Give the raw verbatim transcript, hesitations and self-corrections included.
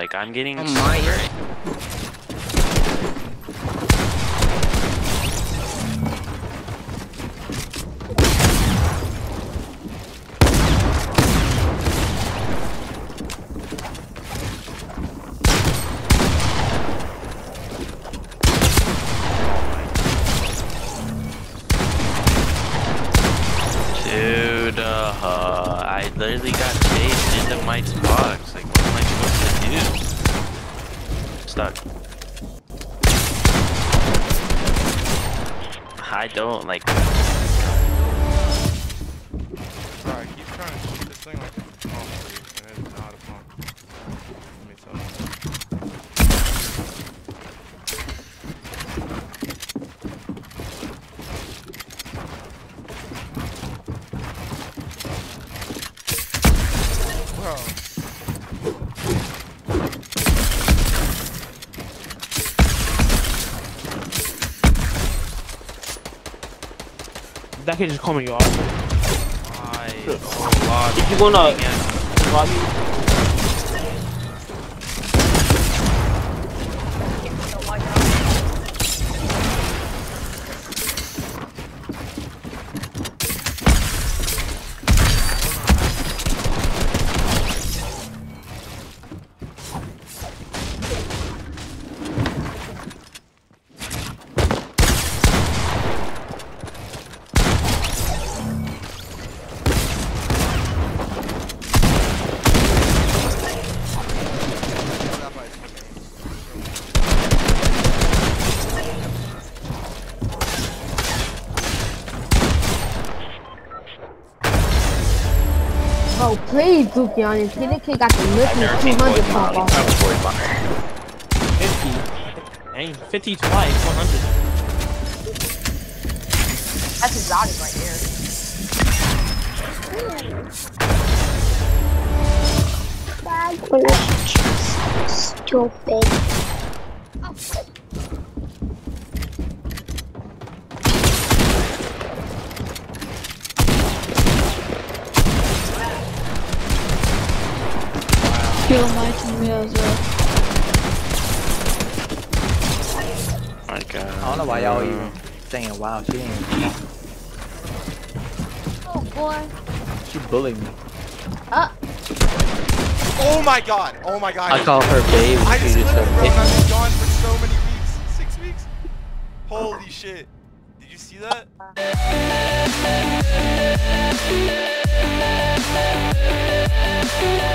Like I'm getting. Oh my. Dude, uh, I literally got chased into Mike's box. Like, what am I supposed to do? Stuck. I don't like. Bro, I keep trying to shoot this thing like a pump, dude, and it's not a pump. Let me tell you. Bro. That kid just call me off. I oh, lot If you wanna log me. Oh, please, Dookie on this kid. This kid got the little two hundred pump off. fifty. Dang, fifty twice, one hundred. That's exotic right there. Bag full of stupid. Kill my team as well. My God. I don't know why y'all even saying wow, she ain't. Oh boy. She bullied me. Uh. Oh my god! Oh my god! I call her babe. I She just just clipped said, it, bro, and I've hey. been gone for so many weeks. Six weeks? Holy shit. Did you see that?